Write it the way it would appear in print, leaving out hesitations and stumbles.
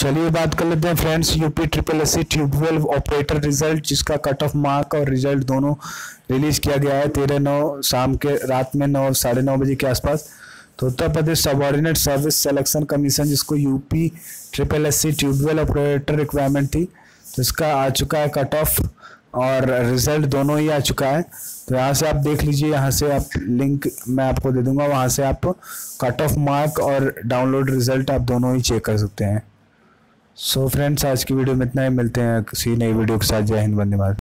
चलिए बात कर लेते हैं friends, UP triple S C tubewell operator result, जिसका कट ऑफ मार्क और रिजल्ट दोनों रिलीज किया गया है 13/9 शाम के रात में 9 बजे के आसपास। तो Uttar Pradesh subordinate service selection commission, जिसको UP triple S C tubewell operator requirement थी, तो इसका आ चुका है कट ऑफ और रिजल्ट दोनों ही आ चुका है। तो यहाँ से आप देख लीजिए, यहाँ से आप लिंक मैं आपको दे दूंगा, वहाँ से आप कट ऑफ मार्क और डाउनलोड रिजल्ट आप दोनों ही चेक कर सकते हैं। सो फ्रेंड्स, आज की वीडियो में इतना ही, मिलते हैं किसी नई वीडियो के साथ। जय हिंद, वंदे मातरम।